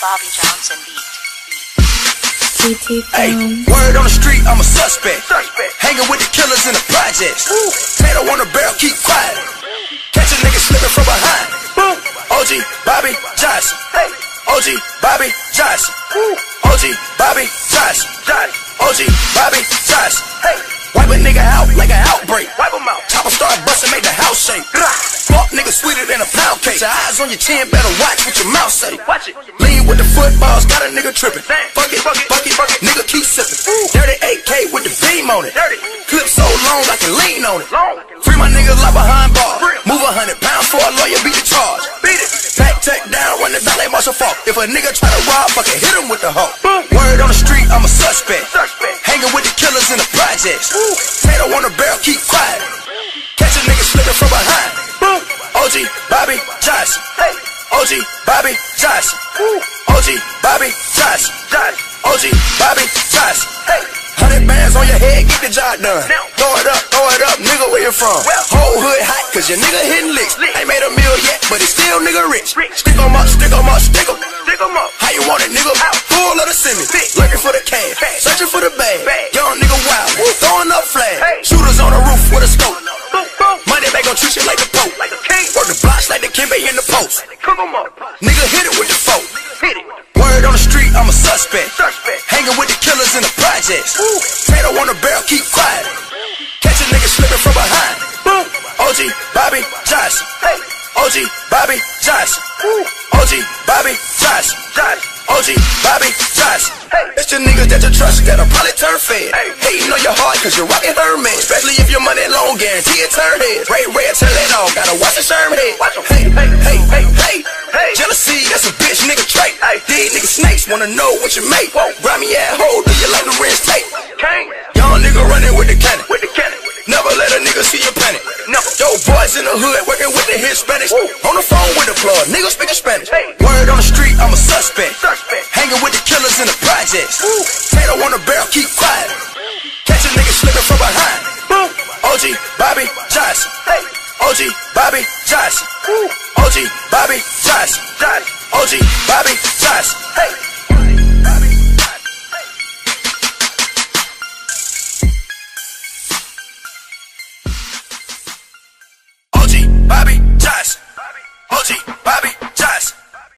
Bobby Johnson beat. Hey, word on the street, I'm a suspect. Hanging with the killers in the projects. Tato on the barrel, keep quiet. Catch a nigga slipping from behind. OG Bobby Johnson. OG Bobby Johnson. OG Bobby Johnson. OG Bobby Johnson. Wipe a nigga out like an outbreak. Wipe him out. Chopper start bustin', make the house shake. Fuck nigga sweeter than a pound cake. Your eyes on your chin, better watch what your mouth say. Watch it. Lean with the footballs, got a nigga trippin'. Fuck it, nigga keep sippin'. Dirty AK with the beam on it. Clip so long I can lean on it. Free my niggas like behind bars. Move 100 pounds for a lawyer, beat the charge. Beat it. Back tech down, run the ballet marshal fault. If a nigga try to rob, fucking hit him with the hoe. Word on the street, I'm a suspect. Hanging with the killers in the projects. Tato on the barrel, keep quiet. Catch a nigga slipping from behind. OG Bobby Johnson. OG Bobby Johnson. OG Bobby Johnson. OG Bobby Johnson. 100 bands on your head, get the job done. Throw it up, nigga, where you from? Whole hood hot, cause your nigga hitting licks. Ain't made a meal yet, but it's still nigga rich. Stick 'em up, stick 'em up, stick 'em. How you want it, nigga? Full of the semi. Lurking for the cash, searching for the bag. Young nigga wild, throwing up flags. Shooters on the roof with a scope. Money back gon' treat you like the Pope. Work the blocks like the Kimbe in the post. Nigga hit it with the folk. Word on the street, I'm a suspect. Hanging with the killers in the projects. Tato on the barrel, keep quiet. Catch a nigga slipping from behind. OG Bobby Johnson. OG Bobby Johnson. OG Bobby Johnson. OG Bobby Johnson. It's the niggas that you trust that'll probably turn fed. Hating on your heart cause you're rockin' Herman. Especially if your money long, guarantee it turn heads. Red, turn it on, gotta watch the Sherm head. Hey, jealousy, that's a bitch nigga trait. These niggas snakes wanna know what you make. Grimy ass hoe, do you like the rinse tape? Young nigga running with the cannon. Never let a nigga see you panic. Yo, boys in the hood working with the Hispanics. On the phone with the plug, niggas speaking Spanish. Word on the street, I'm a suspect. Hanging with the killers in the projects. Tato on the barrel, keep quiet. Catch a nigga slipping from behind. OG Bobby Johnson. OG Bobby Johnson. OG Bobby Johnson. OG Bobby Johnson.